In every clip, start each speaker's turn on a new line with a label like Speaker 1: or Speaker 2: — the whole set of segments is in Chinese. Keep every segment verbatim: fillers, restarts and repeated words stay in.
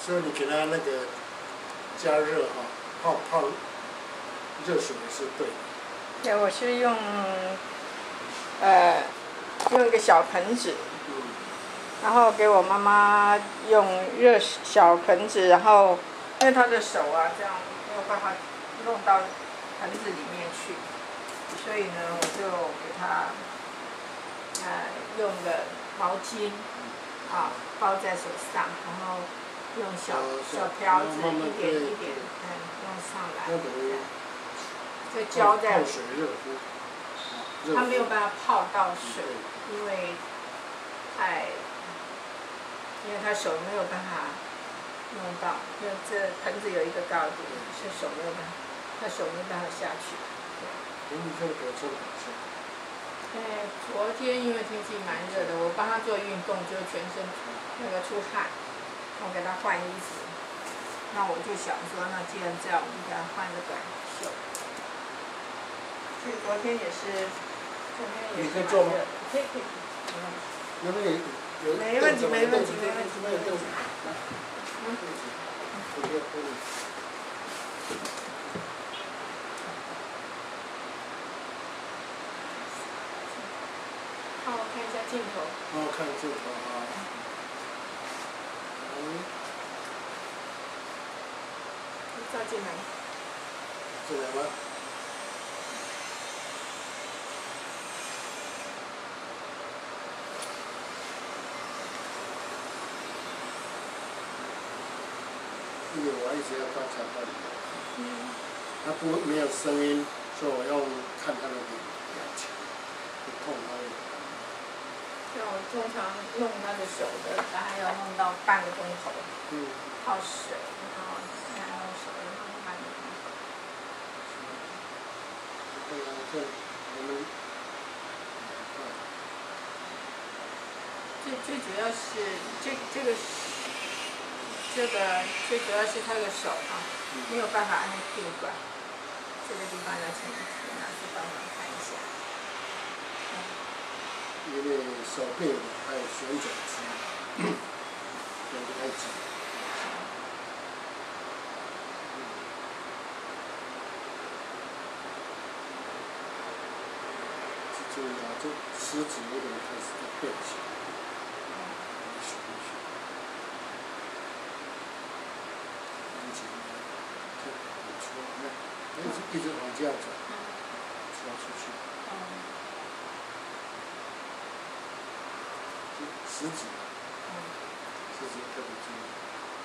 Speaker 1: 所以你给它那个加热哈，泡泡热水是对的。
Speaker 2: 对，我是用呃用一个小盆子，
Speaker 1: 嗯。
Speaker 2: 然后给我妈妈用热小盆子，然后因为她的手啊这样没有办法弄到盆子里面去，所以呢我就给她呃用个毛巾啊包在手上，然后用小小条子一点一点嗯弄上来，就浇在。
Speaker 1: 泡水热敷。
Speaker 2: 它没有办法泡到水，因为太，因为他手没有办法弄到，因为这盆子有一个高度，是手没有办法，他手没办法下去。
Speaker 1: 对。你这个做哪些？
Speaker 2: 哎，昨天因为天气蛮热的，我帮他做运动，就全身那个出汗，我给他换衣服。那我就想说，那既然这样，我们给他换个短袖。所以昨天也是，昨天也是蛮热的。可以可以。
Speaker 1: 那边有有。
Speaker 2: 没问题没问题没问题
Speaker 1: 没有凳子。来。
Speaker 2: 嗯。
Speaker 1: 不要不要。
Speaker 2: 帮我看一下镜头。
Speaker 1: 帮我看镜头啊。嗯。
Speaker 2: 照进来。
Speaker 1: 进来吗？因为我一直要观察他的表情，嗯，他不没有声音，所以我要看他的表情，不痛他的。
Speaker 2: 像我通常弄他的手的，大概要弄到半个钟头，
Speaker 1: 嗯，
Speaker 2: 泡水，然后然后手慢慢的。
Speaker 1: 对啊，这我们
Speaker 2: 最最主要是这这个。这个最主要是他的手啊，没有办法按定管，这个地方要请请老师帮忙看一下。
Speaker 1: 因为手背还有旋转肌，旋不太紧。注意啊，这食指有点开始在变形。一直往这样走，戳出去。食指，食指特别注意。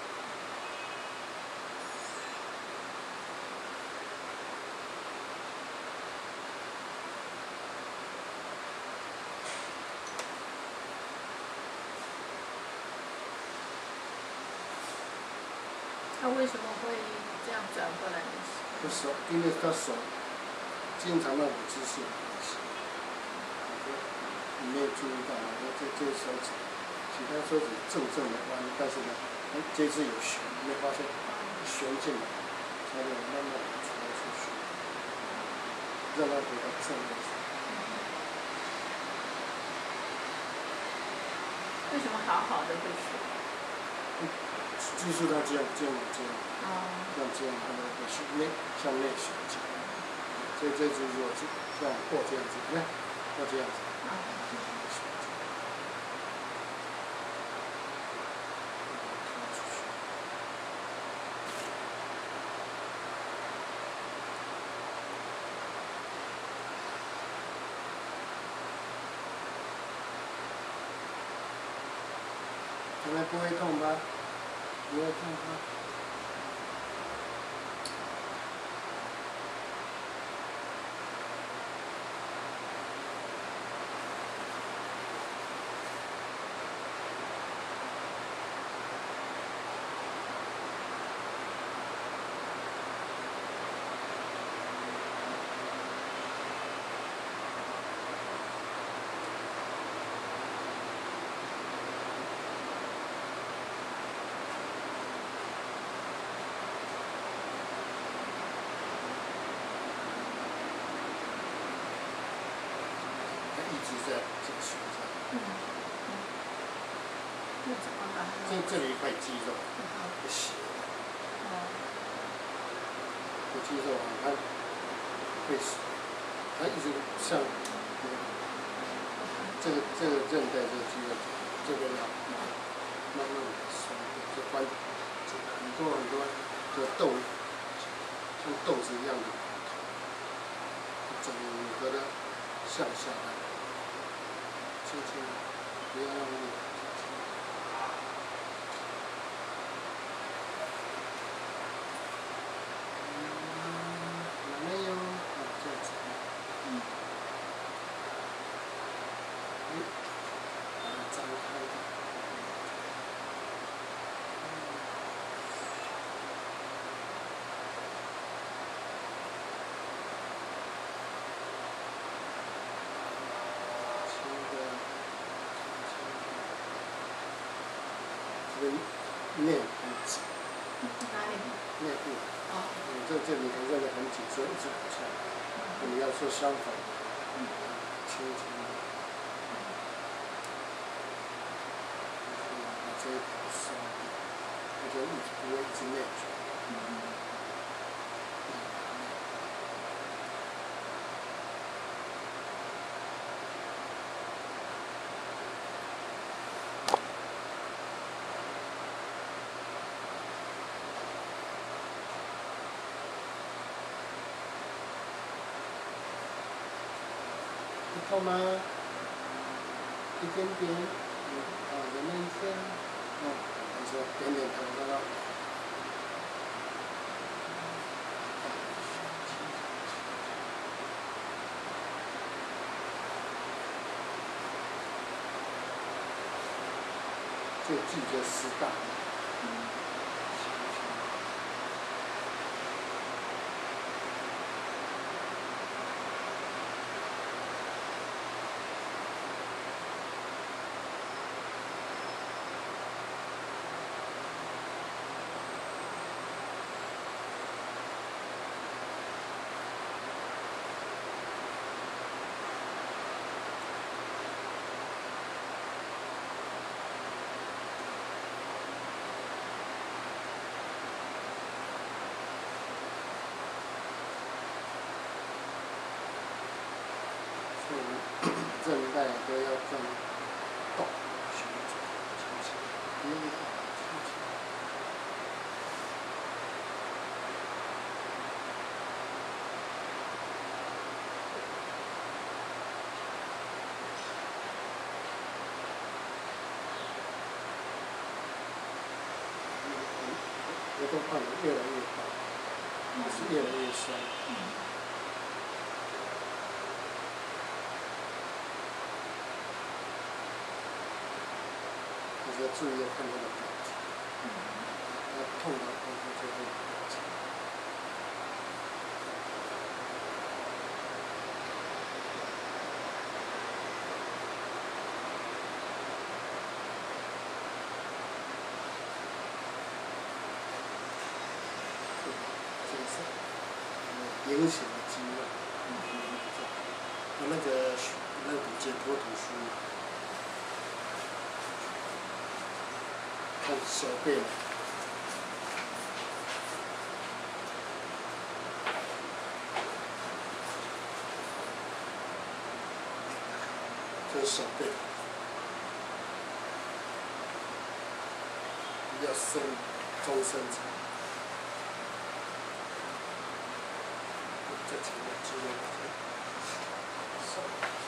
Speaker 2: 他为什么会这样转过来呢？
Speaker 1: 他手，因为他手经常那种姿势，你没有注意到啊？这这手指，其他手指正正的弯，但是呢，这只有旋，没发现旋进来，才能慢慢的传出去，让它回到正位上。
Speaker 2: 为什么好好的会旋？
Speaker 1: 就是他这样这样这样，像这样他那个是内向内旋进，所以这只如果是像或这样子，你看，或这样子。现在不会痛吧？不会痛吧？一直在这个旋转。嗯。 这这里一块肌肉，不斜的。这肌肉啊，它会，它一直像这个这个韧带这个肌肉这边啊，慢慢的松，这关很多很多的豆，像豆子一样的，整个的向下来，轻轻的，不要用力。 这个内很紧，
Speaker 2: 哪里？
Speaker 1: 内部。哦。你这这里头认得很紧，所以一直往下来。你要做相反，嗯，轻轻的，把这一条松掉，那就一直不会一直内卷。嗯。 痛吗？一点点，嗯，啊，忍耐一下，嗯，没错，点点头，刚刚。这个季节湿大。嗯。 韧带都要这样动，旋转，轻轻，别力大，轻轻。活动范围越来越大，也是越来越酸。要注意要看它的表情，要痛的痛它就会表情。这是圆形的肌肉，和那个那个解剖图书。 看手背了，这是手背，比较深，中深层。这几个肌肉，手。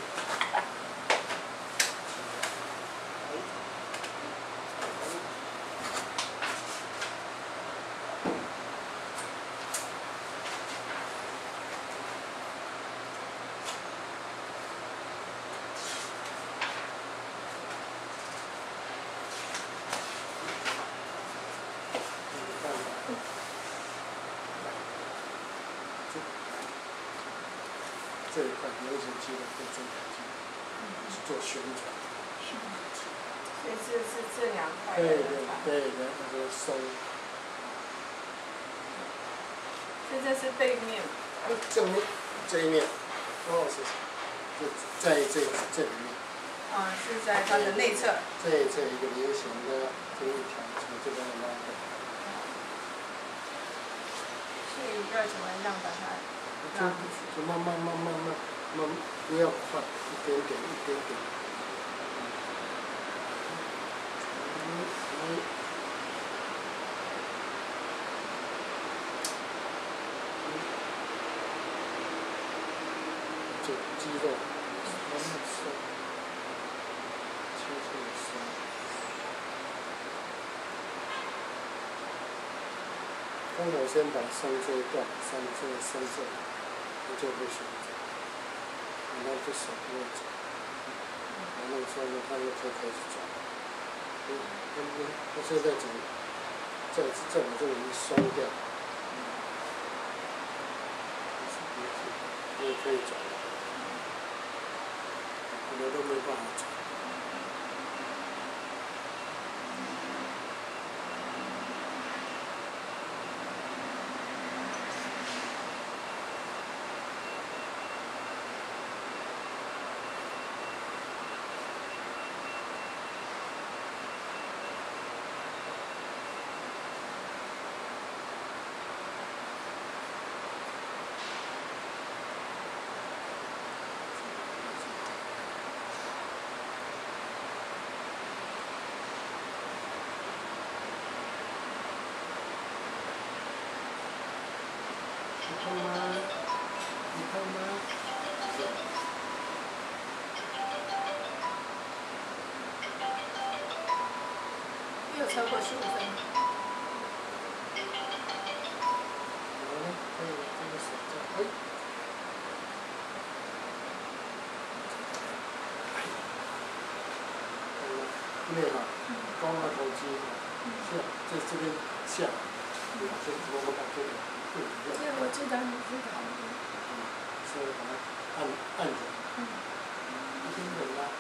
Speaker 1: 这一块流行肌肉跟中条肌是做旋转，
Speaker 2: 所以这是这两块。
Speaker 1: 对对对对，那个松。
Speaker 2: 所以这是背面。
Speaker 1: 正面这一面，哦，是是，就在这这里面。
Speaker 2: 啊，是在它的内侧。
Speaker 1: 这这一个流行的这一条从这边拉的。
Speaker 2: 所以要怎么样把它
Speaker 1: 就就慢慢慢慢慢慢，不要快，一点点一点点。嗯嗯。这肌肉慢慢收，轻轻的收。当我先把上这一段，上这上这，它就会旋转，然后这手就会转，然后之后呢，它就可以开始转。嗯，它它它现在整，再再把这个一松掉，也可以转，别的都没办法转。你看吗？你看吗？
Speaker 2: 没有超过十五分钟。
Speaker 1: 好了，可以了，这个手再哎。好了，对哈，高额头肌哈，下在这边下，这我我把这个对一
Speaker 2: 这
Speaker 1: 下。
Speaker 2: 我知道，你知道。
Speaker 1: 所以把它按按着，一点点拉，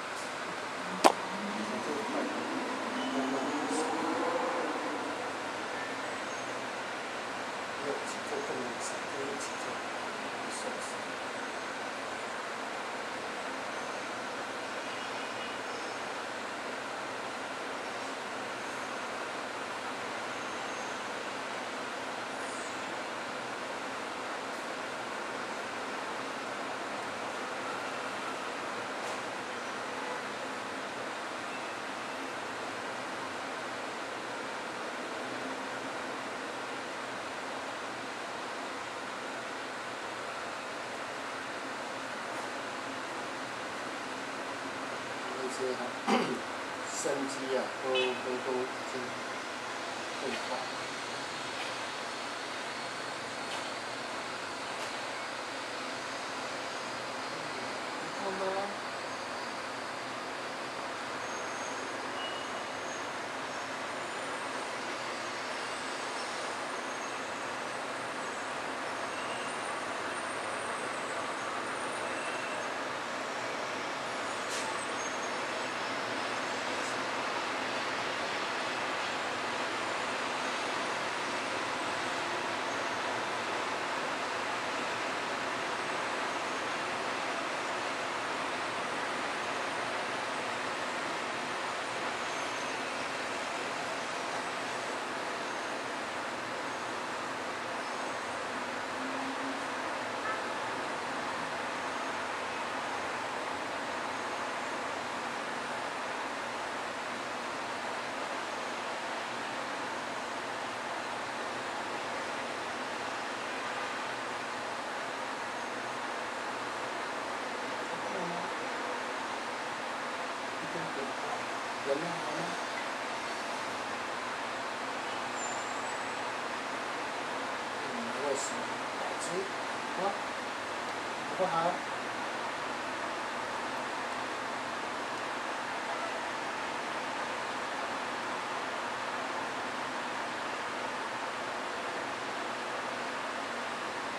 Speaker 1: 往这个快点，慢慢的收，不要急着动那个手，不要急着收手。这些哈，生机啊，都都都已经退化。你看吗？人呢？好吗？嗯，我是保持，好，好不好？